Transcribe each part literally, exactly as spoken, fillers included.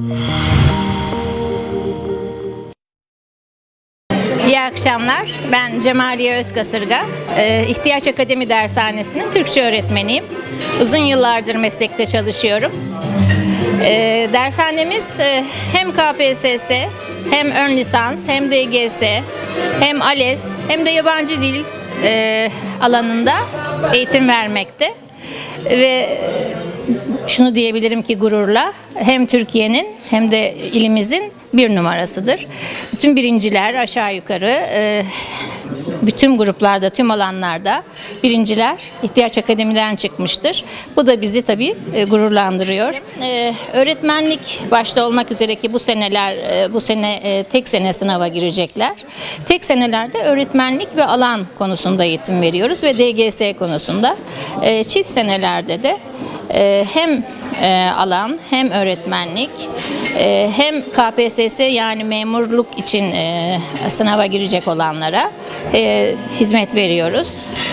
İyi akşamlar. Ben Cemaliye Özkasırga. Ee, İhtiyaç Akademi Dershanesi'nin Türkçe öğretmeniyim. Uzun yıllardır meslekte çalışıyorum. Ee, dershanemiz e, hem K P S S, hem ön lisans, hem D G S, hem ALES, hem de yabancı dil e, alanında eğitim vermekte. Ve şunu diyebilirim ki gururla, hem Türkiye'nin hem de ilimizin bir numarasıdır. Bütün birinciler aşağı yukarı bütün gruplarda, tüm alanlarda birinciler İhtiyaç Akademi'den çıkmıştır. Bu da bizi tabii gururlandırıyor. Öğretmenlik başta olmak üzere ki bu seneler, bu sene tek sene sınava girecekler. Tek senelerde öğretmenlik ve alan konusunda eğitim veriyoruz ve D G S konusunda. Çift senelerde de hem alan, hem öğretmenlik, hem K P S S yani memurluk için sınava girecek olanlara hizmet veriyoruz.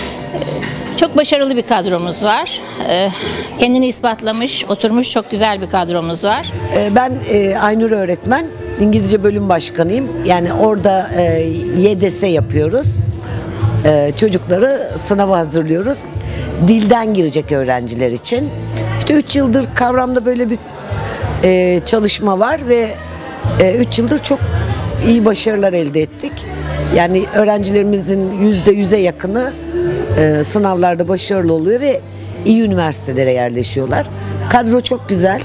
Çok başarılı bir kadromuz var. Kendini ispatlamış, oturmuş çok güzel bir kadromuz var. Ben Aynur öğretmen, İngilizce bölüm başkanıyım. Yani orada Y D S yapıyoruz. Çocukları sınava hazırlıyoruz. Dilden girecek öğrenciler için. İşte üç yıldır kavramda böyle bir e, çalışma var ve üç yıldır çok iyi başarılar elde ettik. Yani öğrencilerimizin yüzde yüze yakını e, sınavlarda başarılı oluyor ve iyi üniversitelere yerleşiyorlar. Kadro çok güzel.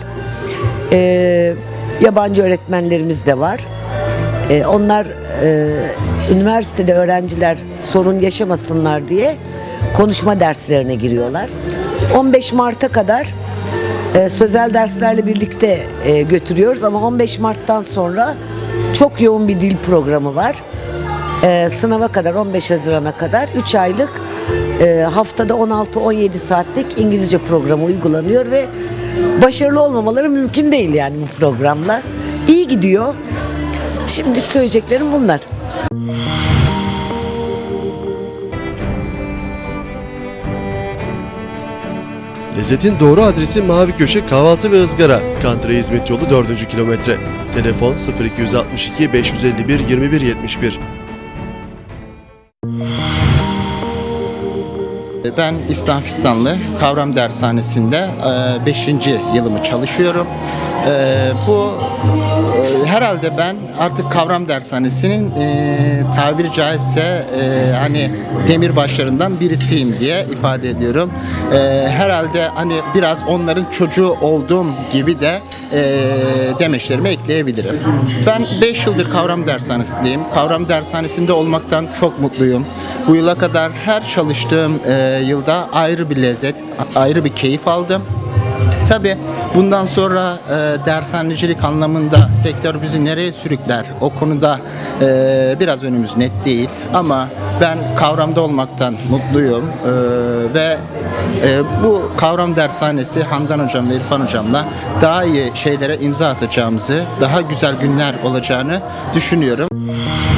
E, yabancı öğretmenlerimiz de var. E, onlar e, üniversitede öğrenciler sorun yaşamasınlar diye konuşma derslerine giriyorlar. on beş Mart'a kadar e, sözel derslerle birlikte e, götürüyoruz ama on beş Mart'tan sonra çok yoğun bir dil programı var. E, sınava kadar on beş Haziran'a kadar üç aylık e, haftada on altı on yedi saatlik İngilizce programı uygulanıyor ve başarılı olmamaları mümkün değil yani bu programla. İyi gidiyor. Şimdilik söyleyeceklerim bunlar. Lezzetin doğru adresi Mavi Köşe Kahvaltı ve Izgara. Kandıra Hizmet Yolu dördüncü kilometre. Telefon sıfır iki altı iki beş yüz elli bir yirmi bir yetmiş bir. Ben İslam Fistanlı Kavram Dershanesi'nde beşinci yılımı çalışıyorum. Bu herhalde ben artık Kavram Dershanesi'nin e, tabiri caizse e, hani demirbaşlarından birisiyim diye ifade ediyorum. E, herhalde hani biraz onların çocuğu olduğum gibi de e, demeçlerime ekleyebilirim. Ben beş yıldır Kavram Dershanesi'ndeyim. Kavram Dershanesi'nde olmaktan çok mutluyum. Bu yıla kadar her çalıştığım e, yılda ayrı bir lezzet, ayrı bir keyif aldım. Tabii bundan sonra e, dershanecilik anlamında sektör bizi nereye sürükler? O konuda e, biraz önümüz net değil ama ben kavramda olmaktan mutluyum e, ve e, bu kavram dershanesi Handan Hocam ve İrfan Hocam'la daha iyi şeylere imza atacağımızı, daha güzel günler olacağını düşünüyorum.